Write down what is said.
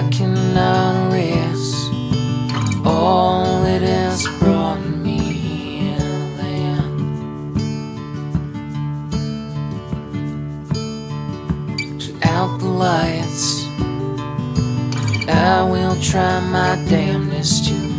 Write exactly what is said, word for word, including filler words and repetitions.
I cannot erase all it has brought me then. Shut out the lights, I will try my damnedest to